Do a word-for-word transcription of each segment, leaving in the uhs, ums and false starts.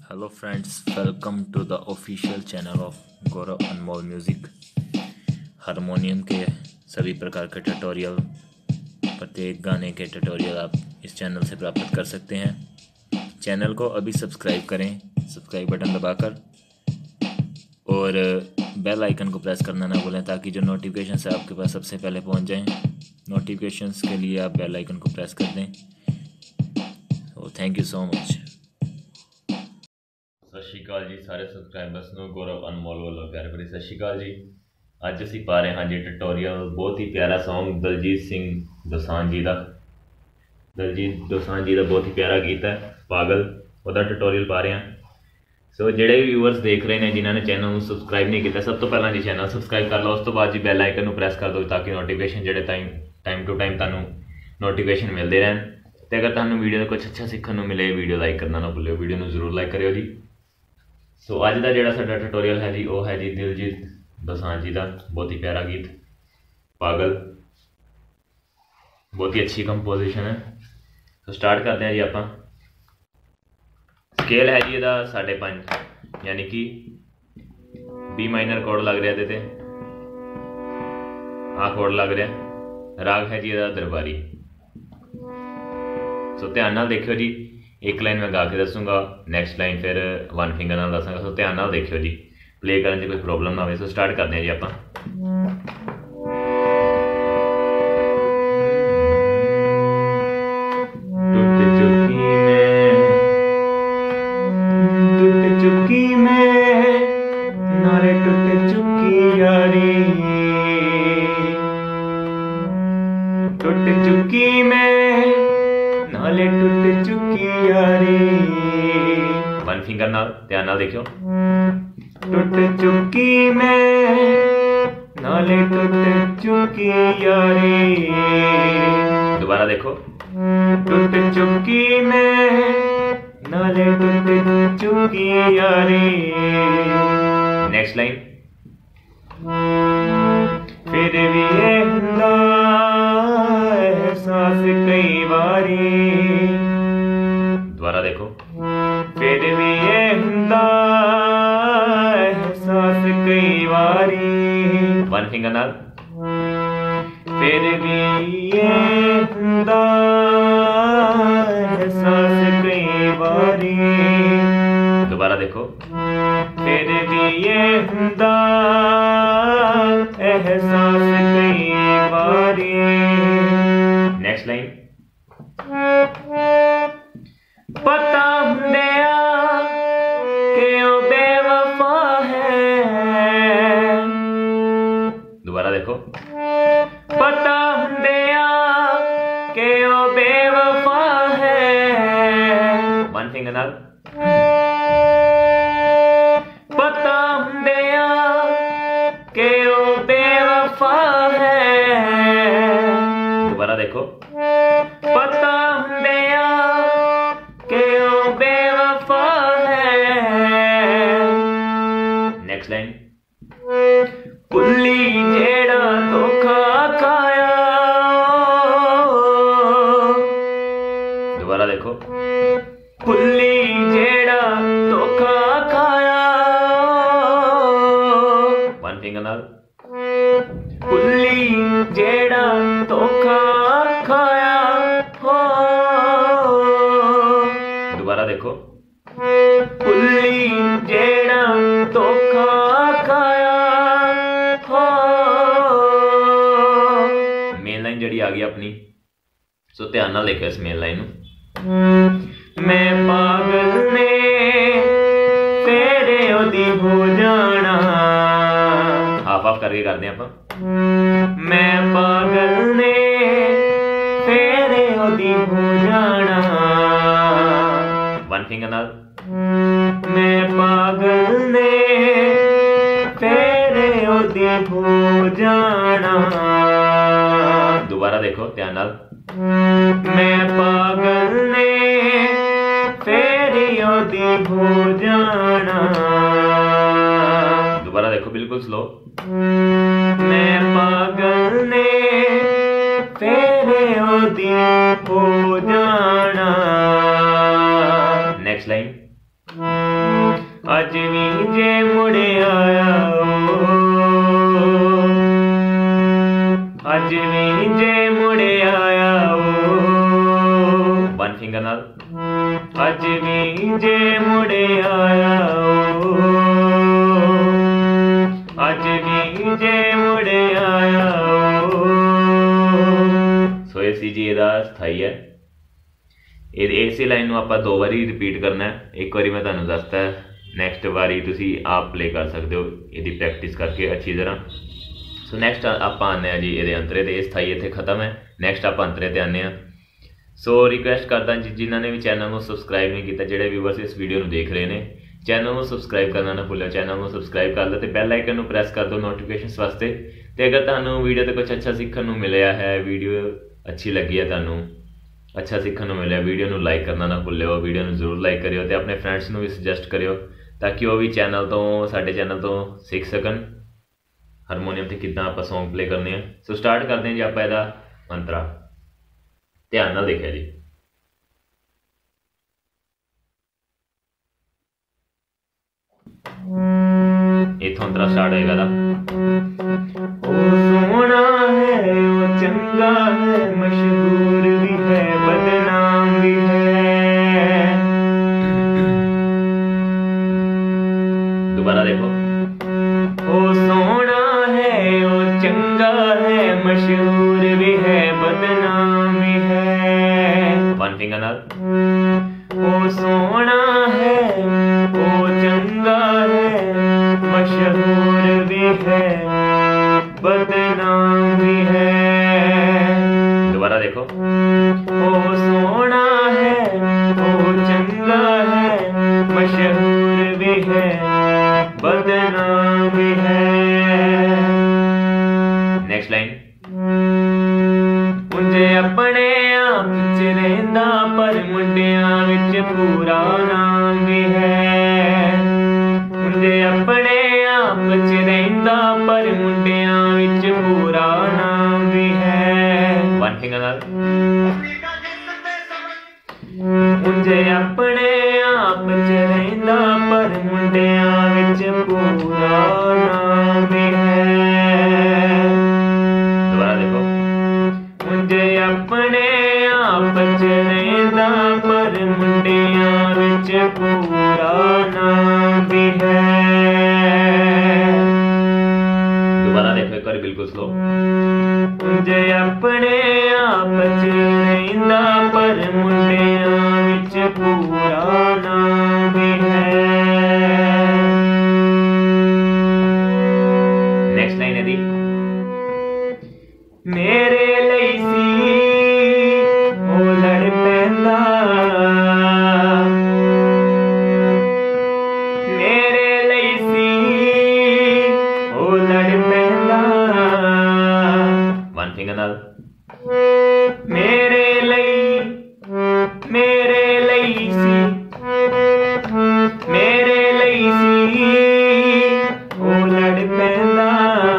Hello friends, welcome to the official channel of Gaurav Anmol music. Harmonium के सभी प्रकार के ट्यूटोरियल, प्रत्येक गाने के ट्यूटोरियल आप इस चैनल से प्राप्त कर सकते हैं। चैनल को अभी सब्सक्राइब करें, सब्सक्राइब बटन दबाकर, और बेल आइकन को प्रेस करना ना भूलें ताकि जो नोटिफिकेशन है आपके पास सबसे पहले पहुंच जाएं। नोटिफिकेशंस के लिए आप बेल आइकन को प्रेस कर दें। तो थैंक यू सो मच। ਸਤਿ ਸ਼੍ਰੀ ਅਕਾਲ ਜੀ ਸਾਰੇ ਸਬਸਕ੍ਰਾਈਬਰਸ ਨੂੰ ਗੌਰਵ ਅਨਮੋਲ ਵੱਲੋਂ ਪਿਆਰ ਭਰੀ ਸਤਿ ਸ਼੍ਰੀ ਅਕਾਲ ਜੀ। ਅੱਜ ਅਸੀਂ ਪਾ ਰਹੇ ਹਾਂ ਜੀ ਟਿਊਟੋਰੀਅਲ, ਬਹੁਤ ਹੀ ਪਿਆਰਾ ਸੌਂਗ ਦਲਜੀਤ ਸਿੰਘ ਦੋਸਾਂਝ ਜੀ ਦਾ। ਦਲਜੀਤ ਦੋਸਾਂਝ ਜੀ ਦਾ ਬਹੁਤ ਹੀ ਪਿਆਰਾ ਗੀਤ ਹੈ ਪਾਗਲ, ਉਹਦਾ ਟਿਊਟੋਰੀਅਲ ਪਾ ਰਹੇ ਹਾਂ। ਸੋ ਜਿਹੜੇ ਵੀ ਵਿਊਅਰਸ ਦੇਖ ਰਹੇ ਨੇ ਜਿਨ੍ਹਾਂ ਨੇ ਚੈਨਲ ਨੂੰ ਸਬਸਕ੍ਰਾਈਬ ਨਹੀਂ ਕੀਤਾ, ਸਭ ਤੋਂ ਪਹਿਲਾਂ ਜੀ ਚੈਨਲ ਸਬਸਕ੍ਰਾਈਬ ਕਰ ਲਓ। ਉਸ ਤੋਂ ਬਾਅਦ ਜੀ ਬੈਲ ਆਈਕਨ ਨੂੰ ਪ੍ਰੈਸ ਕਰ ਦਿਓ ਤਾਂ ਕਿ ਨੋਟੀਫਿਕੇਸ਼ਨ ਜਿਹੜੇ ਟਾਈਮ ਟਾਈਮ ਟੂ ਟਾਈਮ ਤੁਹਾਨੂੰ ਨੋਟੀਫਿਕੇਸ਼ਨ ਮਿਲਦੇ ਰਹਿਣ। ਅਤੇ ਅਗਰ ਤੁਹਾਨੂੰ ਵੀਡੀਓ ਦਾ ਕੁਛ ਅੱਛਾ ਸਿੱਖਣ ਨੂੰ ਮਿਲੇ, ਵੀਡੀਓ ਲਾਈਕ ਕਰਨਾ ਨਾ ਭੁੱਲਿਓ, ਵੀਡੀਓ ਨੂੰ ਜ਼ਰੂਰ ਲਾਈਕ ਕਰਿਓ ਜੀ। ਸੋ ਅੱਜ ਦਾ ਜਿਹੜਾ ਸਾਡਾ ਟਿਊਟੋਰੀਅਲ ਹੈ ਜੀ ਉਹ ਹੈ ਜੀ ਦਿਲਜੀਤ ਦੋਸਾਂਝ ਜੀ ਦਾ ਬਹੁਤ ਹੀ ਪਿਆਰਾ ਗੀਤ ਪਾਗਲ, ਬਹੁਤ ਹੀ ਅੱਛੀ ਕੰਪੋਜੀਸ਼ਨ ਹੈ। ਸੋ ਸਟਾਰਟ ਕਰਦੇ ਹਾਂ ਜੀ ਆਪਾਂ। ਸਕੇਲ ਹੈ ਜੀ ਇਹਦਾ ਸਾਢੇ ਪੰਜ, ਯਾਨੀ ਕਿ ਬੀ ਮਾਈਨਰ ਕੋਡ ਲੱਗ ਰਿਹਾ ਇਹਦੇ ਤੇ, ਆਹ ਕੋਡ ਲੱਗ ਰਿਹਾ। ਰਾਗ ਹੈ ਜੀ ਇਹਦਾ ਦਰਬਾਰੀ। ਸੋ ਧਿਆਨ ਨਾਲ ਦੇਖਿਓ ਜੀ, एक लाइन मैं गा के दसूँगा, नैक्सट लाइन फिर वन फिंगर नाल दसांगा। सो ध्यान नाल देखियो जी, प्ले करने से कोई प्रॉब्लम ना आए। सो स्टार्ट करते हैं जी आपां। टुट चुकी मैं टुट चुकी मैं नारे टुट चुकी यारी, टुट चुकी मैं नाले टुट चुकी यारी। वन फिंगर नाल ध्यान नाल देखियो। टुट चुकी मैं नाले टुट चुकी यारी। दोबारा देखो। टुट चुकी मैं नाले टुट चुकी यारी। Next line. फिर भी ये हुंदा एहसास कई बारी। दोबारा देखो। फिर भी ये हुंदा एहसास कई बारी। वन फिंगर नाल। फिर भी ये हुंदा एहसास कई बारी। दोबारा देखो। फिर भी ये हुंदा एहसास कई बारी। Next line. पता हुंदिया कि ओ बेवफा है। दोबारा देखो। पता हुंदिया कि ओ बेवफा है। वन फिंगर नाल। पता हुंदिया कि ओ बेवफा है। दोबारा देखो। पता हुंदिया कि ओ बेवफा है। Next line. पुल्ली जेड़ा धोखा खाया। दोबारा देखो। पुल्ली जेड़ा धोखा खाया। वन फिंगर नाल। पुल्ली जेड़ा धोखा खाया हो। दोबारा देखो। पुल्ली जेड़ा धोखा खाया हो। मेन लाइन जड़ी आ गई अपनी। सो ध्यान नाल देखो इस मेन लाइन नूं। मैं पागल ने तेरे ओदी हो जाना। हाफ हाफ करके करते हैं आपां। मैं पागल ने तेरे ओदी हो जाना। वन फिंगर नाल। मैं पागल ने तेरे ओदी हो जाना। दोबारा देखो ध्यान नाल। मैं पागल ने तेरी ओदी हो जाना। दोबारा देखो बिल्कुल स्लो। मैं पागल ने तेरे ओदी हो जाना। Next line. अज भी जे मुड़े आया अज भी जे मुड़े आया वन फिंगर नाल अज भी जे मुड़े आया अज भी जे मुड़े आया सो ये सी जी ਇਹਦਾ ਸਥਾਈ ਹੈ। ਇਹ ਇਸੇ ਲਾਈਨ ਨੂੰ ਆਪਾਂ ਦੋ ਵਾਰੀ ਰਿਪੀਟ ਕਰਨਾ ਹੈ। ਇੱਕ ਵਾਰੀ ਮੈਂ ਤੁਹਾਨੂੰ ਦੱਸਤਾ, ਨੈਕਸਟ ਵਾਰੀ ਤੁਸੀਂ ਆਪ ਪਲੇ ਕਰ ਸਕਦੇ ਹੋ ਇਹਦੀ ਪ੍ਰੈਕਟਿਸ ਕਰਕੇ ਅੱਛੀ ਤਰ੍ਹਾਂ। ਸੋ ਨੈਕਸਟ ਆਪਾਂ ਆਉਂਦੇ ਹਾਂ ਜੀ ਇਹਦੇ ਅੰਤਰੇ 'ਤੇ। ਇਹ ਸਥਾਈ ਇੱਥੇ ਖਤਮ ਹੈ। ਨੈਕਸਟ ਆਪਾਂ ਅੰਤਰੇ 'ਤੇ ਆਉਂਦੇ ਹਾਂ। ਸੋ ਰਿਕੁਐਸਟ ਕਰਦਾ ਜੀ ਜਿਨ੍ਹਾਂ ਨੇ ਵੀ ਚੈਨਲ ਨੂੰ ਸਬਸਕ੍ਰਾਈਬ ਨਹੀਂ ਕੀਤਾ, ਜਿਹੜੇ ਵਿਊਵਰਸ ਇਸ ਵੀਡੀਓ ਨੂੰ ਦੇਖ ਰਹੇ ਨੇ, ਚੈਨਲ ਨੂੰ ਸਬਸਕ੍ਰਾਈਬ ਕਰਨਾ ਨਾ ਭੁੱਲਿਓ। ਚੈਨਲ ਨੂੰ ਸਬਸਕ੍ਰਾਈਬ ਕਰ ਲਓ ਅਤੇ ਬੈਲ ਆਈਕਨ ਨੂੰ ਪ੍ਰੈਸ ਕਰ ਦਿਓ ਨੋਟੀਫਿਕੇਸ਼ਨਸ ਵਾਸਤੇ। ਅਤੇ ਅਗਰ ਤੁਹਾਨੂੰ ਵੀਡੀਓ 'ਤੇ ਕੁਛ ਅੱਛਾ ਸਿੱਖਣ ਨੂੰ ਮਿਲਿਆ ਹੈ, ਵੀਡੀਓ ਅੱਛੀ ਲੱਗੀ ਹੈ, ਤੁਹਾਨੂੰ ਅੱਛਾ ਸਿੱਖਣ ਨੂੰ ਮਿਲਿਆ, ਵੀਡੀਓ ਨੂੰ ਲਾਈਕ ਕਰਨਾ ਨਾ ਭੁੱਲਿਓ। ਵੀਡੀਓ ਨੂੰ ਜ਼ਰੂਰ ਲਾਈਕ ਕਰਿਓ ਅਤੇ ਆਪਣੇ ਫਰੈਂਡਸ ਨੂੰ ਵੀ ਸੁਜੈਸਟ ਕਰਿਓ ਤਾਂ ਕਿ ਉਹ ਵੀ ਚੈਨਲ ਤੋਂ ਸਾਡੇ ਚੈਨਲ ਤੋਂ ਸਿੱਖ ਸਕਣ ਹਾਰਮੋਨੀਅਮ 'ਤੇ ਕਿੱਦਾਂ ਆਪਾਂ ਸੌਂਗ ਪਲੇ ਕਰਨੇ ਆ। ਸੋ ਸਟਾਰਟ ਕਰਦੇ ਹਾਂ ਜੀ ਆਪਾਂ ਇਹਦਾ ਅੰਤਰਾ। ਧਿਆਨ ਨਾਲ ਦੇਖਿਆ ਜੀ। ਇੱਥੋਂ ਅੰਤਰਾ ਸਟਾਰਟ ਹੋਏਗਾ ਦਾ ਉਹ ਸੋਹਣਾ ਹੈ ਉਹ ਚੰਗਾ ਹੈ ਮਸ਼ਹੂਰ ਵੀ ਹੈ ਬਦਨਾਮ ਵੀ ਹੈ। दोबारा देखो ओ सोना है ओ चंगा है मशहूर भी है बदनाम भी है। वन फिंगर नाल ओ सोना है ओ चंगा है मशहूर भी है बदनाम भी है। दोबारा देखो ओ सोना है ओ चंगा है मशहूर भी है बदनाम भी है। नेक्स्ट लाइन मुझे अपने आप च रहिंदा पर मुंडियां विच पूरा नाम भी है। मुझे अपने आप च रहिंदा पर मुंडियां विच पूरा नाम भी है। वन फिंगर नाल मुझे अपने आप च रहिंदा पर मुंडियां विच पूरा नाम भी है। दोबारा देखो मुझे अपने आप च रहिंदा पर मुंडियां विच पूरा नाम भी है। दोबारा देखो एक बार बिल्कुल स्लो। मुझे अपने आप च रहिंदा पर मुंडियां विच पूरा नाम भी है। नेक्स्ट लाइन है दी मेरे ਲਈ ਸੀ ਉਹ ਲੜ ਪੈਂਦਾ ਮੇਰੇ ਲਈ ਸੀ ਉਹ ਲੜ ਪੈਂਦਾ। वन फिंगर नाल मेरे ਲਈ ਮੇਰੇ ਲਈ ਸੀ ਮੇਰੇ ਲਈ ਸੀ ਉਹ ਲੜ ਪੈਂਦਾ।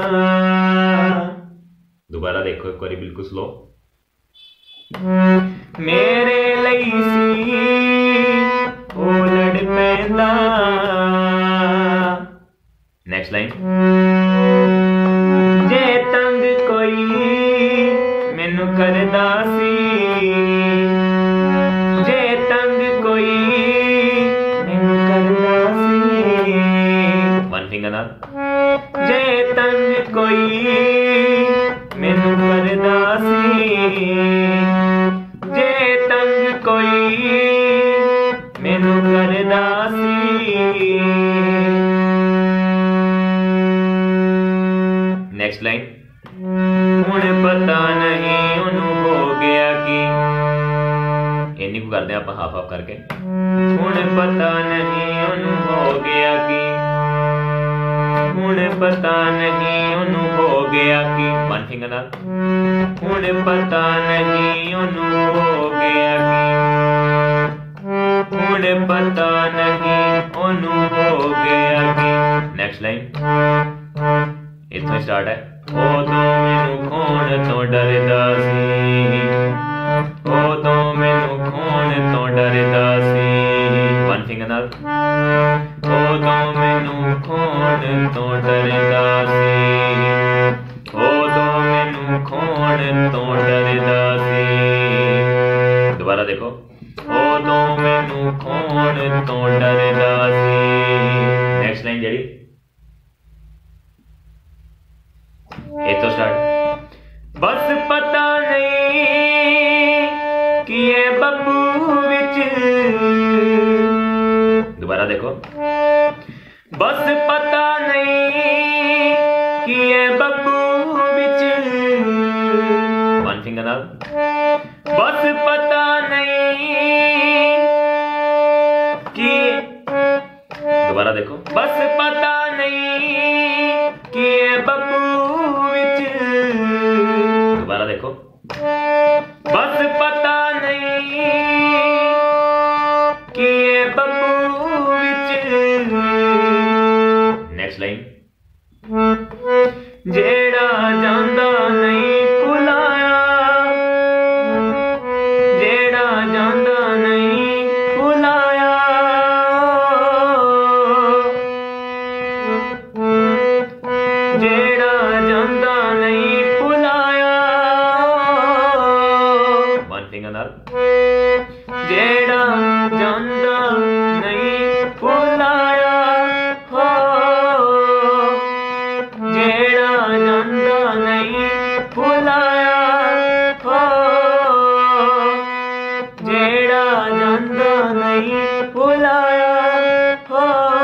दोबारा देखो एक बार बिल्कुल स्लो। मेरे ਲਈ ਸੀ ਉਹ ਲੜ ਪੈਂਦਾ। नेक्स्ट लाइन जे तंग कोई मैनू करदा सी जे तंग कोई मैनू करदा सी। वन फिंगर नाल जे तंग कोई मैनू करदा सी जे तंग कोई मैनू करदा सी। नेक्स्ट लाइन हुण पता नहीं ओनू हो गया कि इन्नी को करते हैं आप हाफ हाफ करके। हुण पता नहीं ओनू हो गया कि हुण पता नहीं ओनू हो गया कि। वन फिंगर नाल हुण पता नहीं ओनू हो गया कि हुण पता नहीं ओनू हो गया कि। नेक्स्ट लाइन इत्थों स्टार्ट है उदों मैनू खोण तो डरदा सी उदों मैनू खोण तो डरदा सी। वन फिंगर नाल नाल उदों मैनू खोण तो डरदा सी उदों मैनू खोण तो डरदा सी। दोबारा देखो उदों मैनू खोण तो डरदा सी। नेक्स्ट लाइन जड़ी इथों स्टार्ट। बस पता नहीं कि ये बब्बू विच। दोबारा देखो बस पता नहीं कि ये बब्बू विच। वन फिंगर नाल बस पता नहीं कि। दोबारा देखो बस पता नहीं कि ये बब्बू विच। दोबारा देखो बस पता नहीं कि ये बब्बू विच। नेक्स्ट लाइन जेड़ा जांदा नहीं भुलाया जेड़ा जांदा नहीं भुलाया। जेड़ा जांदा नहीं भुलाया। वन फिंगर नाल जेड़ा जांदा नहीं भुलाया हो। जेड़ा जांदा नहीं भुलाया हो। जेड़ा जांदा नहीं भुलाया हो।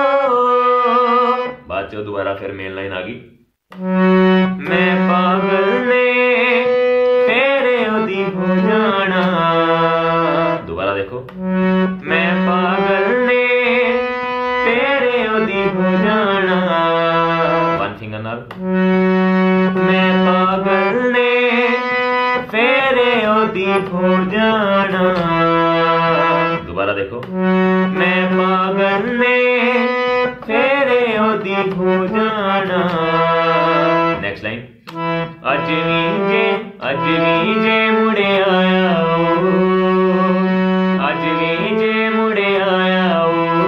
बाद चो दोबारा फिर मेन लाइन आ गई। मैं पागल ने फेरे ओदी हो जाना। दोबारा देखो मैं पागल ने फेरे ओदी हो जाना। वन फिंगर नाल मैं पागल ने फेरे ओदी हो जाना। दोबारा देखो मैं पागल ने फेरे ओदी हो जाना। नेक्स्ट लाइन अज भी जे अज भी जे मुड़े आया ओ। अज भी जे मुड़े आया ओ।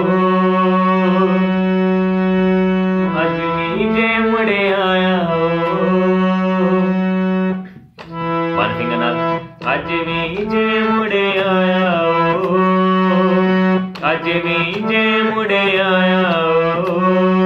अज भी जे मुड़े आया ओ। वन फिंगर नाल अज भी जे मुड़े आया ओ। अज भी जे मुड़े आया ओ।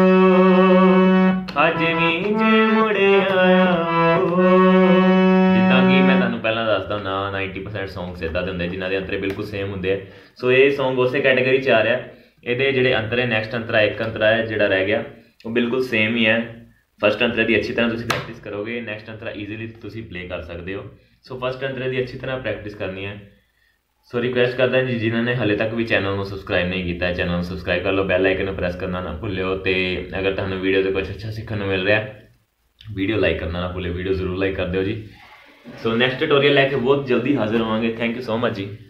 अज भी जे मुड़े आया ओ। जिद्दां कि मैं तुहानूं पहलां दसदा ना नाइनटी परसेंट सॉन्ग्स इदां दे हुंदे जिन्हां दे अंतरे बिल्कुल सेम हुंदे आ। सो ये सॉन्ग उसे कैटेगरी च आ रहा है। ये जेह्ड़े अंतर है नैक्सट अंतरा एक अंतरा है जेह्ड़ा रह गया वो बिल्कुल सेम ही है। फस्ट अंतरे की अच्छी तरह तुसीं प्रैक्टिस करोगे नैक्सट अंतरा ईजीली तुसीं प्ले कर सकते हो। सो फस्ट अंतरे की अच्छी तरह प्रैक्टिस करनी है। सो रिक्वेस्ट करदा जी जिन्होंने हाले तक भी चैनल को सबसक्राइब नहीं किया चैनल सबसक्राइब कर लो बैल आइकन प्रेस करना ना भुल्लियो। तो अगर तुहानूं वीडियो से कुछ अच्छा सीखने मिल रहा है वीडियो लाइक करना ना भुल्लियो। वीडियो जरूर लाइक कर दो जी। सो नैक्सट ट्यूटोरियल लैके बहुत जल्दी हाजिर होवांगे। Thank you so much ji.